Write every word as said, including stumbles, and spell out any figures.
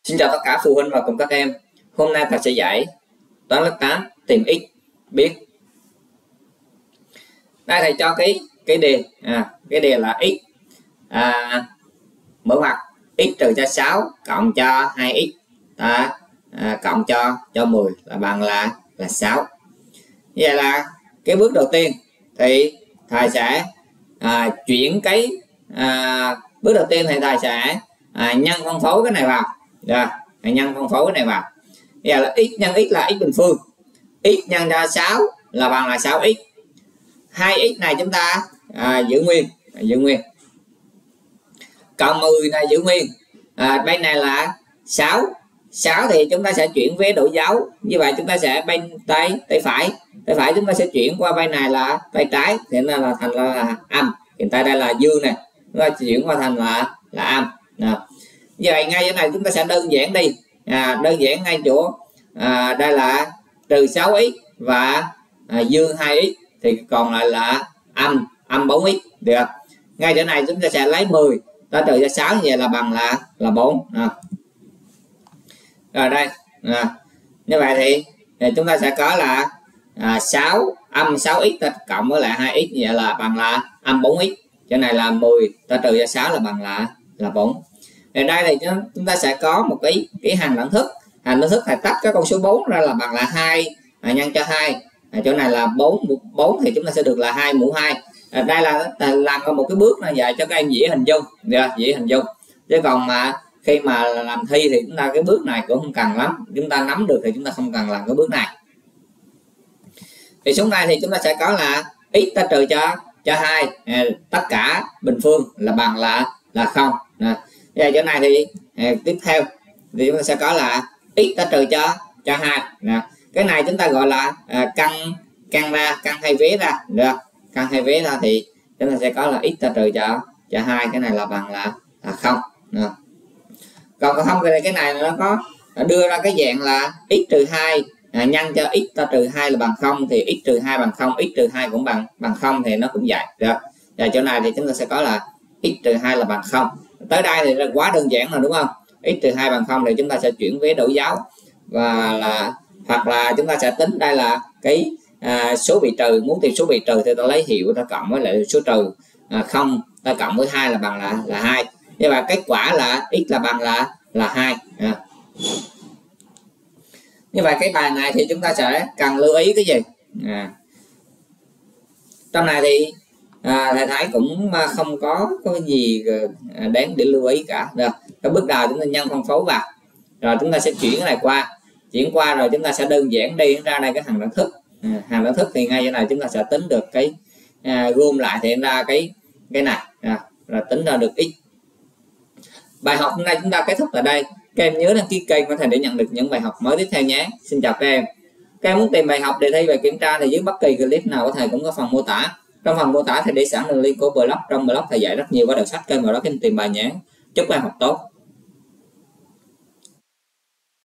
Xin chào tất cả phụ huynh và cùng các em. Hôm nay thầy sẽ dạy toán lớp tám tìm x biết. Đây thầy cho cái cái đề à, cái đề là x à, mở ngoặc x trừ cho sáu cộng cho hai x à, à, cộng cho cho mười là bằng là là sáu. Như vậy là cái bước đầu tiên thì thầy sẽ à, chuyển cái à, bước đầu tiên thì thầy sẽ à, nhân phân phối cái này vào. Được, nhân phân phối cái này vào. Bây giờ là x nhân x là x bình phương, x nhân ra sáu là bằng là sáu x. hai x này chúng ta à, giữ nguyên, giữ nguyên. Cộng mười này giữ nguyên. À, bên này là sáu. sáu thì chúng ta sẽ chuyển với đổi dấu. Như vậy chúng ta sẽ bên tay tay phải, tay phải chúng ta sẽ chuyển qua bên này là tay trái, thì nó là thành là, là âm. Hiện tại đây là dương này, chúng ta chuyển qua thành là là âm. Nào. Như vậy ngay chỗ này chúng ta sẽ đơn giản đi. À, đơn giản ngay chỗ à, đây là trừ sáu x và à, dương hai x thì còn lại là âm âm bốn x. Được. Ngay chỗ này chúng ta sẽ lấy mười, ta trừ cho sáu như vậy là bằng là là bốn. À. Rồi đây. À. Như vậy thì, thì chúng ta sẽ có là à, sáu âm sáu x ta cộng với lại hai x như vậy là bằng là âm bốn x. Chỗ này là mười, ta trừ cho sáu là bằng là là bốn. Ở đây thì chúng ta sẽ có một cái cái hàng đẳng thức. Hàng đẳng thức thầy tách cái con số bốn ra là bằng là hai à, nhân cho hai. À, chỗ này là bốn bốn thì chúng ta sẽ được là hai mũ hai. À, đây là làm một cái bước này dạy cho các em dễ hình dung, được, dễ hình dung. Chứ còn mà khi mà làm thi thì chúng ta cái bước này cũng không cần lắm, chúng ta nắm được thì chúng ta không cần làm cái bước này. Thì xuống đây thì chúng ta sẽ có là x ta trừ cho cho hai, à, tất cả bình phương là bằng là là không. À. Và chỗ này thì à, tiếp theo thì chúng ta sẽ có là x ta trừ cho cho hai. Nè. Cái này chúng ta gọi là à, căn căn ra căn hai vế ra, được. Căn hai vế ra thì chúng ta sẽ có là x ta trừ cho cho hai, cái này là bằng là là không. Nè. Còn không thì cái này nó có đưa ra cái dạng là x trừ hai à, nhân cho x ta trừ hai là bằng không, thì x trừ hai bằng không, x trừ hai cũng bằng bằng không thì nó cũng vậy, được. Và chỗ này thì chúng ta sẽ có là x trừ hai là bằng không. Tới đây thì quá đơn giản rồi đúng không? X trừ hai bằng không thì chúng ta sẽ chuyển với đổi dấu, và là hoặc là chúng ta sẽ tính đây là cái à, số bị trừ. Muốn tìm số bị trừ thì ta lấy hiệu ta cộng với lại số trừ à, không ta cộng với hai là bằng là là hai. Nhưng mà kết quả là x là bằng là là hai. À. Như vậy cái bài này thì chúng ta sẽ cần lưu ý cái gì? À. Trong này thì à, thầy thấy cũng không có có gì đáng để lưu ý cả. Được. Cái bước đầu chúng ta nhân phân phối vào, rồi chúng ta sẽ chuyển cái này qua, chuyển qua rồi chúng ta sẽ đơn giản đi ra đây cái hàng đẳng thức. À, hàng đẳng thức thì ngay chỗ này chúng ta sẽ tính được cái à, gom lại thì ra cái cái này, à, rồi tính ra được x. Bài học hôm nay chúng ta kết thúc tại đây. Các em nhớ đăng ký kênh của thầy để nhận được những bài học mới tiếp theo nhé. Xin chào các em. Các em muốn tìm bài học để thi và kiểm tra thì dưới bất kỳ clip nào của thầy cũng có phần mô tả. Trong phần mô tả thầy để sẵn đường link của blog. Trong blog thầy dạy rất nhiều qua đầu sách, kênh vào đó các em tìm bài nhé. Chúc các em học tốt.